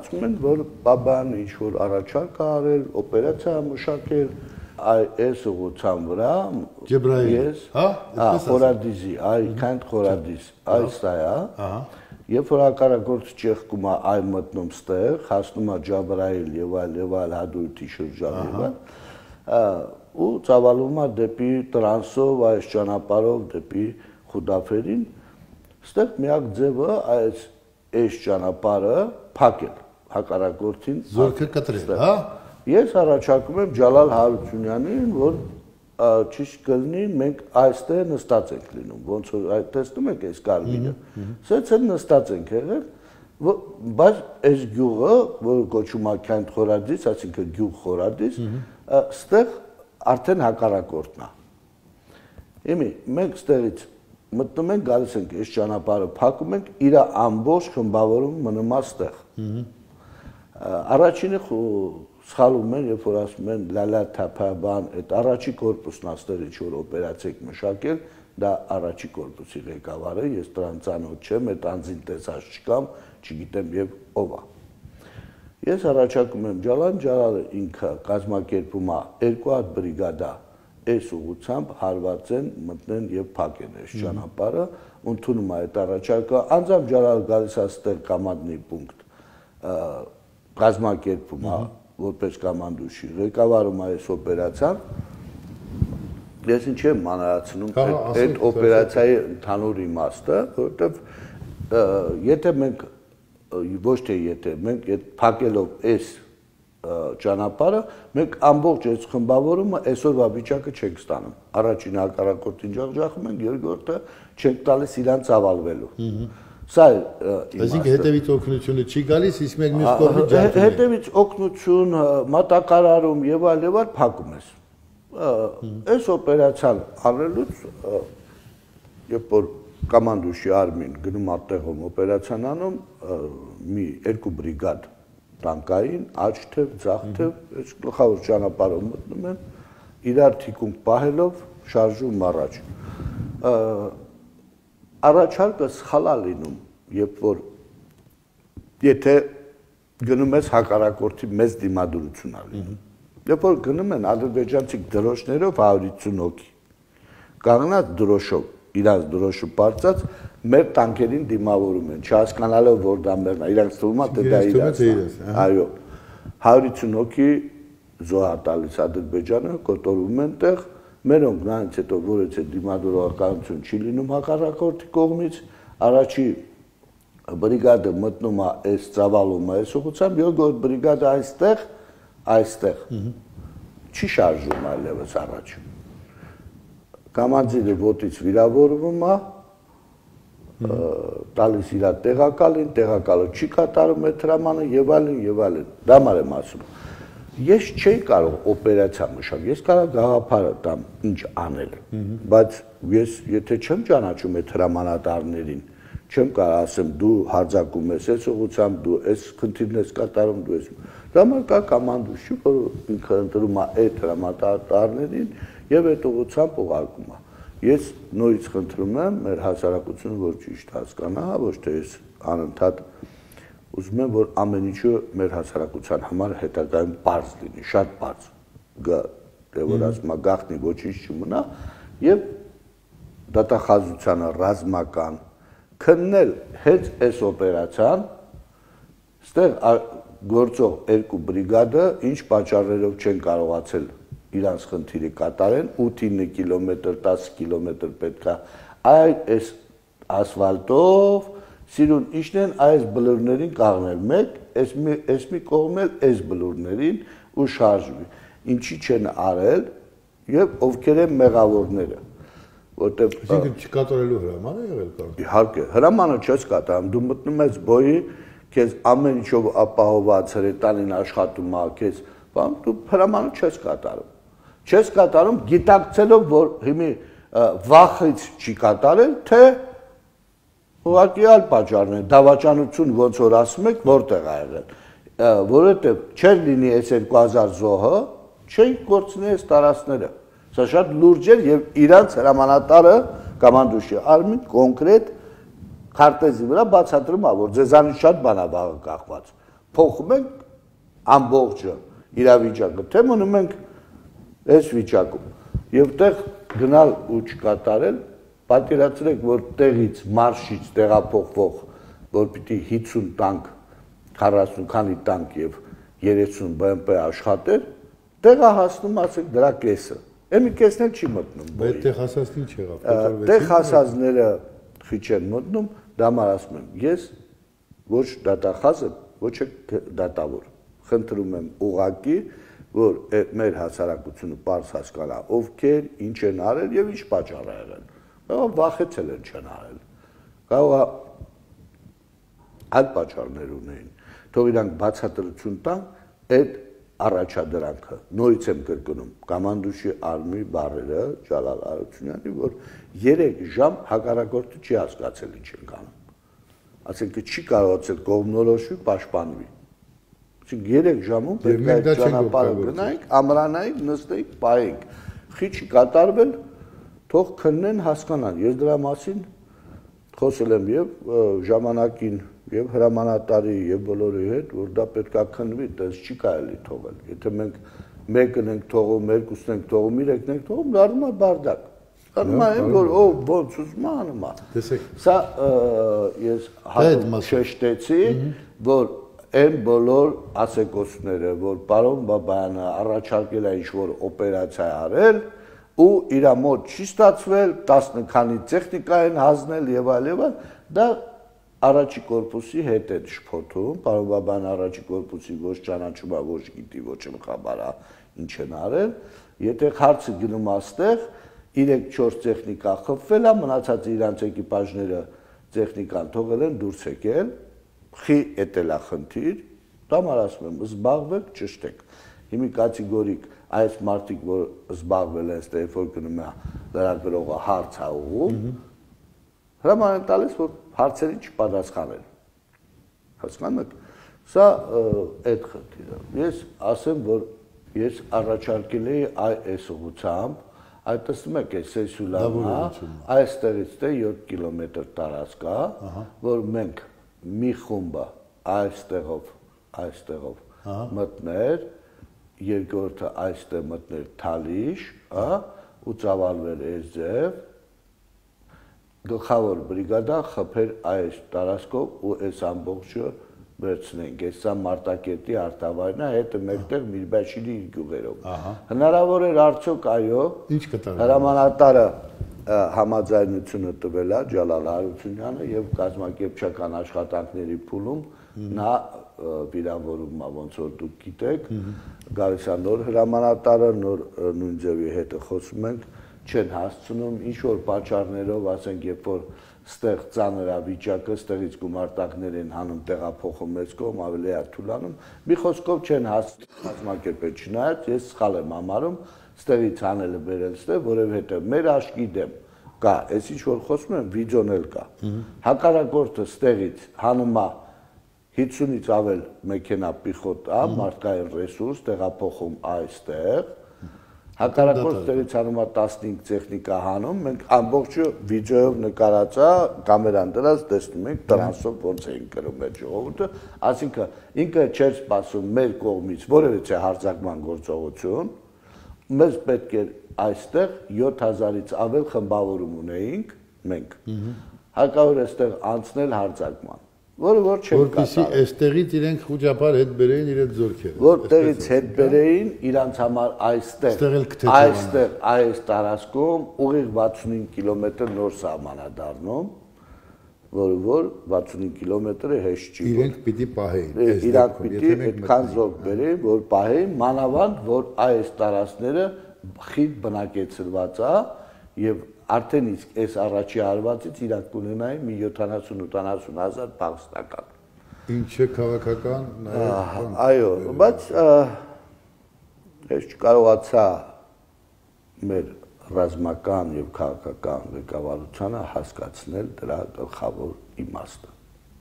Կարծում են, որ Բաբան ինչ-որ առաջարկ է արել, օպերացիա մշակել, այս ուղղության վրա ես, խորադիզի, այքանդ խորադիզ, այս դա է, երբ որ հակառակորդը ճեղքում է այ մտնում ստեղ, հասնում է Ջաբրայիլ եւ այլ հադույթի շրջան եւ այլ, ու ծավալվում է դեպի տրանսով, այս ճանապարհով դեպի Խուդաֆերին, ստեղ միակ ձևը այս ճանապարհը փակել հակառակորդին զորքը կտրել, հա։ Ես առաջարկում եմ Ջալալ Հարությունյանին, որ ճիշտ կլինի մենք այստեղ նստած ենք լինում, ոնց որ տեսնում եք այս կարմիրը, սենց էլ նստած ենք եղել, բայց այս գյուղը, որ կոչվում է Քանդ Խորադիս, այսինքն գյուղ Խորադիս, ստեղ արդեն հակառակորդն է։ Իմի մենք ստեղից մտնում ենք, գալիս ենք այս ճանապարհը փակում ենք, իր ամբողջ խմբավորումը մնում է ստեղ։ Առաջինը սխալում են, երբ որ ասում են լալա թափաբան, այդ առաջի կորպուսն աստեղ ինչ-որ օպերացիա եք մշակել, դա առաջի կորպուսի ղեկավարը, ես դրան ծանոթ չեմ, այդ անձին տեսած չկամ, չգիտեմ եւ ով է։ Ես առաջարկում եմ Ջալալը ինքը կազմակերպում է 2 հատ բրիգադա այս ուղղությամբ հարվածեն, մտնեն եւ փակեն այս ճանապարհը, ընդունում է այդ առաջարկը, անձամբ Ջալալը գալիս է ստեղ կամանդնի պունկտ, կազմակերպում է որպես կամանդուշի, ղեկավարում է այս օպերացիան, ես ինչ եմ մանրացնում այդ օպերացիայի ընդհանուր իմաստը, որովհետև եթե մենք ոչ թե եթե մենք այդ փակելով այս ճանապարհը, մենք ամբողջ այս խմբավորումը այսօրվա վիճակը չենք ստանում։ Առաջին հակառակորդին ջախջախում ենք, երկրորդը չենք տալիս իրան ծավալվելու։ Սա այսինքն հետևից օգնությունը չի գալիս, իսկ մեր մյուս կողմից ջախջախում են։ Հետևից օգնություն, մատակարարում եւ այլ փակում ես։ Այս օպերացիան անելուց երբ որ կամանդուշի արմին գնում ատեղում օպերացիան անում, մի 2 բրիգադ տանկային, աչթև, ձախթև, այս գլխավոր ճանապարհով մտնում են, իրար թիկունք պահելով շարժում առաջ։ Առաջարկը սխալ է լինում, երբ որ եթե գնում ես հակառակորդի մեծ դիմադրություն է լինում։ Երբ որ գնում են ադրբեջանցիք դրոշներով 150 հոգի, կանգնած դրոշով, իրանց դրոշը պարծած, մեր տանկերին դիմավորում են, չհասկանալով որ դա մերն է, իրանց թվում է թե դա իրանց է։ Այո, 150 հոգի զոհ տալիս Ադրբեջանը, կոտորում են տեղ, մերոնք նրանց հետո որից է դիմադրողականություն չի լինում հակառակորդի կողմից, առաջի բրիգադը մտնում է այս ծավալումը այս ուղղությամբ, երկրորդ բրիգադը այստեղ չի շարժում այլևս առաջ։ Կամանդիրը ոտից վիրավորվում է, տալիս իր տեղակալին, տեղակալը չի կատարում այդ հրամանը եւ այլն, դա մար եմ ասում։ Ես չէի կարող օպերացիա մշակել, ես կարող գաղափարը տամ ինչ անել, բայց ես եթե չեմ ճանաչում այդ հրամանատարներին, չեմ կարող ասեմ դու հարձակում ես այս ուղղությամբ, դու այս խնդիրն ես կատարում, դու ես։ Դա մար կա կամանդուշի, որ ինքը ընտրում է այդ հրամանատարներին եւ այդ ուղղությամբ ուղարկում է։ Ես նորից խնդրում եմ մեր հասարակությունը, որ ճիշտ հասկանա, ոչ թե ես անընդհատ ուզում եմ, որ ամեն ինչը մեր հասարակության համար հետագայում պարզ լինի, շատ պարզ, դե որ ասում է գաղտնի ոչինչ չմնա, եւ դատախազությանը ռազմական քննել հենց այս օպերացիան, ստեղ գործող 2 բրիգադը ինչ պատճառներով չեն կարողացել իրանց խնդիրը կատարեն, 8-9 կիլոմետր, 10 կիլոմետր պետք է այս ասֆալտով Սիրուն իշն են այս բլուրներին կաղնել մեկ, այս մի կողմ էլ այս բլուրներին ու շարժվի։ Ինչի չեն արել եւ ովքեր են մեղավորները։ Որտեւ Այսինքն չկատարելու հրամանը եղել կարող։ Իհարկե, հրամանը չես կատարում, դու մտնում ես բոյի, քեզ ամեն ինչով ապահովված հրետանին աշխատում է, քեզ, բան դու հրամանը չես կատարում։ Չես կատարում գիտակցելով, որ հիմի վախից չի կատարել, թե ուղղակի այլ պատճառներ, դավաճանություն ոնց որ ասում եք, որտեղ ա եղել, որովհետև չէր լինի այս 2000 զոհը, չէին կորցնի այս տարածքները։ Սա շատ լուրջ էր եւ իրանց հրամանատարը կամանդուշի արմին կոնկրետ քարտեզի վրա բացատրում է, որ ձեզանից շատ բան է վաղը կախված, փոխում ենք ամբողջը իրավիճակը, թե մնում ենք այս վիճակում։ Եվ տեղ գնալ ու չկատարել, պատկերացրեք, որ տեղից մարշից տեղափոխվող, որ պիտի 50 տանկ, 40 քանի տանկ եւ 30 BMW աշխատեր, տեղը հասնում, ասենք, դրա կեսը։ Էմի կեսն էլ չի մտնում։ Բայց տեղ հասածն ինչ եղավ։ Տեղ հասածները քիչ են մտնում, դա մար ասում եմ, ես ոչ դատախազ եմ, ոչ դատավոր։ Խնդրում եմ ուղղակի, որ մեր հասարակությունը պարզ հասկանա, ովքեր ինչ են արել եւ ինչ պատճառ ա եղել։ Կարող վախեցել են չեն արել։ Կարող է այլ պատճառներ ունեն։ Թող իրանք բացատրություն տան այդ առաջադրանքը։ Նորից եմ կրկնում կամանդուշի արմի բառերը Ջալալ Արությունյանի, որ 3 ժամ հակառակորդը չի հասկացել ինչ են կանում։ Ասենք չի կարողացել կողմնորոշվի, պաշտպանվի։ Այսինքն 3 ժամում պետք է ճանապարհը գնայինք, ամրանայինք, նստեինք, պահենք։ Խիչի կատարվել, թող քննեն, հասկանան։ Ես դրա մասին խոսել եմ եւ ժամանակին եւ հրամանատարի եւ բոլորի հետ, որ դա պետք է քննվի, դες չի կարելի թողել։ Եթե մենք մեկն ենք թողում, երկուսն ենք թողում, երեքն ենք թողում, դառնում է բարդակ։ Դառնում է, որ ոնց ուզում անում է։ Տեսեք։ Սա ես հատուկ շեշտեցի, որ այն բոլոր ասեկոսները, որ պարոն Բաբայանը առաջարկել է ինչ-որ օպերացիա արել, ու իր մոտ չի ստացվել, 10 քանի տեխնիկա են հանձնել եւ այլ, դա առաջի կորպուսի հետ է շփոթում, պարոն Բաբայանը առաջի կորպուսի ոչ ճանաչում է, ոչ գիտի, ոչ խաբար է, ինչ են արել, եթե հարցը գնում աստեղ, 3-4 տեխնիկա խփվել է, մնացած իրանց էկիպաժները տեխնիկան թողել են դուրս եկել, խի էտել է խնդիր, դա մար ասում եմ, զբաղվեք, ճշտեք։ Հիմի կատեգորիկ այս մարդիկ, որ զբաղվել են, ստեղ որ գնում է լրագրողը հարց է ուղղում, հրաման են տալիս, որ հարցերին չպատասխանել։ Հասկանում եք, սա այդ խնդիրը։ Ես ասեմ, որ ես առաջարկել էի այս ուղղությամբ, այդ տեսնում եք, այս Սեսյուլանա, այստեղից 7 կիլոմետր տարածք է, որ մենք մի խումբը այստեղով մտներ, երկրորդը այստեղ մտներ Թալիշ, ու ծավալվեր այս ձև, գլխավոր բրիգադա խփեր այս տարածքով ու այս ամբողջը վերցնենք, այս սա Մարտակերտի արտավայրն է, հետը մեկտեղ Միրբաշիլի իր գյուղերով։ Հնարավոր էր արդյոք այո, հրամանատարը համաձայնությունը տվել է Ջալալ Հարությունյանը եւ կազմակերպչական աշխատանքների փուլում նա վիրավորում է, ոնց որ դուք գիտեք, գալիս է նոր հրամանատարը, նոր նույն ձևի հետ խոսում ենք, չեն հասցնում ինչ որ պատճառներով, ասենք, երբ որ ստեղ ծանր է վիճակը, ստեղից գումարտակներ են հանում, տեղափոխում մեծ կողմ, ավելի է թուլանում, մի խոսքով չեն հասցնում կազմակերպել, չնայած ես սխալ եմ համարում, ստեղից հանելը բերել ստեղ, որովհետև մեր աչքի դեմ կա, այս ինչ որ խոսում եմ, վիդեոն էլ կա։ Հակառակորդը ստեղից հանում է 50-ից ավել մեքենա պիխոտ, մարդկային ռեսուրս տեղափոխում այստեղ, հակառակորդ ստեղից հանում է 15 տեխնիկա հանում, մենք ամբողջը վիդեոյով նկարած է, կամերան դրած տեսնում ենք տրանսով ոնց էին կրում այդ ժողովուրդը, այսինքն ինքը չէր սպասում մեր կողմից որևէ հարձակման գործողություն, մեզ պետք էր այստեղ 7000-ից ավել խմբավորում ունեինք մենք, հարկավոր է այստեղ անցնել հարձակման, որը որ չեն կատարել։ Որպեսզի այստեղից իրենք խոճապար հետ բերեին իրենց զորքերը։ Որտեղից հետ բերեին իրանց համար այստեղ այս տարածքում ուղիղ 65 կիլոմետր նոր սահման է դառնում, որը որ 65 կիլոմետրը հեշտ չի։ Իրենք պիտի պահեին։ Իրանք պիտի այդքան զորք բերեին, որ պահեին, մանավանդ, որ այս տարածքները խիտ բնակեցված է եւ արդեն իսկ այս առաջի հարվածից իրանք կունենային մի 70-80 հազար փախստական։ Ինչը քաղաքական նաև։ Այո, բայց ես չկարողացա մեր ռազմական եւ քաղաքական ղեկավարությանը հասկացնել դրա գլխավոր իմաստը։